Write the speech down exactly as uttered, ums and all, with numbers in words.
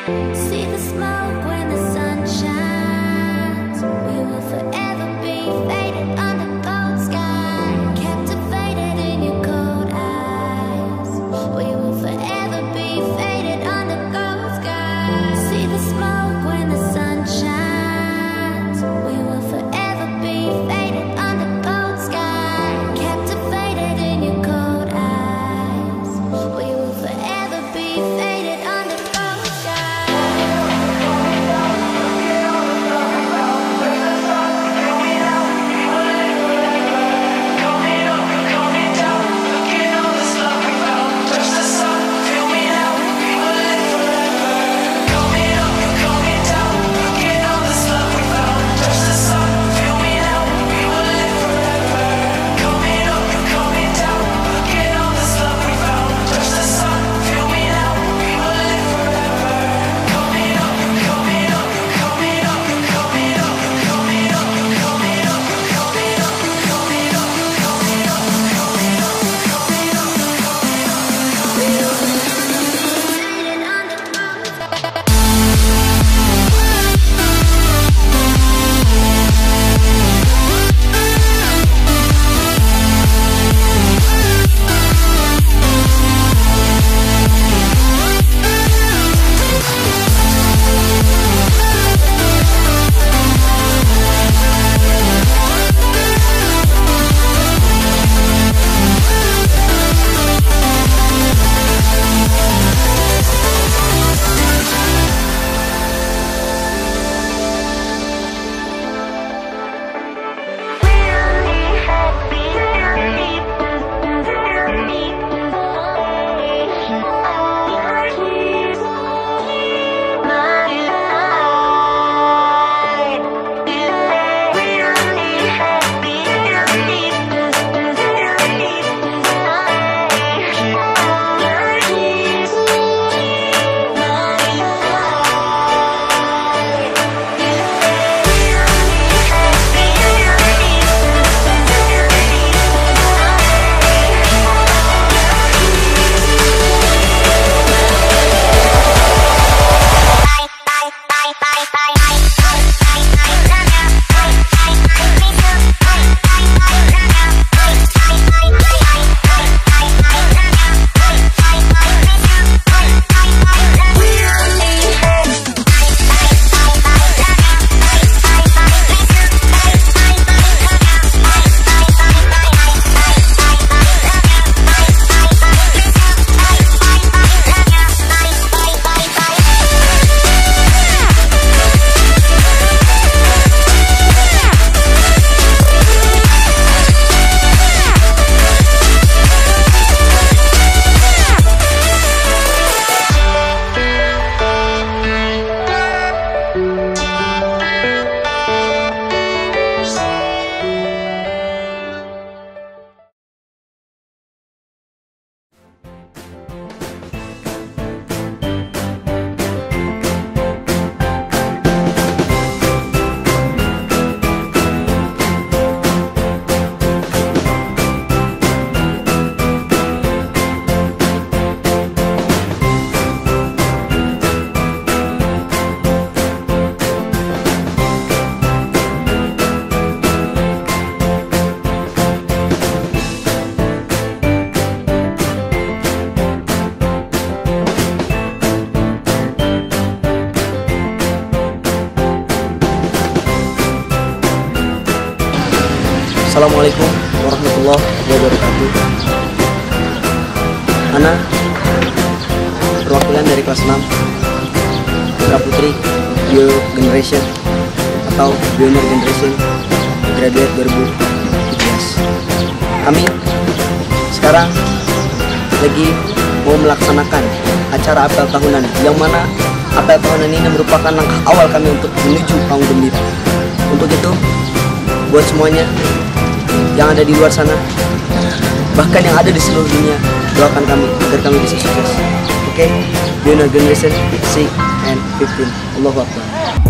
Assalamualaikum warahmatullahi wabarakatuh. Ana perwakilan dari kelas enam Putra Putri Bio Generation atau Pioneer Generation Graduate dua ribu tujuh belas. Kami sekarang lagi mau melaksanakan acara apel tahunan, yang mana apel tahunan ini merupakan langkah awal kami untuk menuju Panggung Gembira. Untuk itu, buat semuanya yang ada di luar sana, bahkan yang ada di seluruh dunia, doakan kami agar kami bisa sukses. Oke, okay? Pioneer Generation six and fifteen. Allahu Akbar.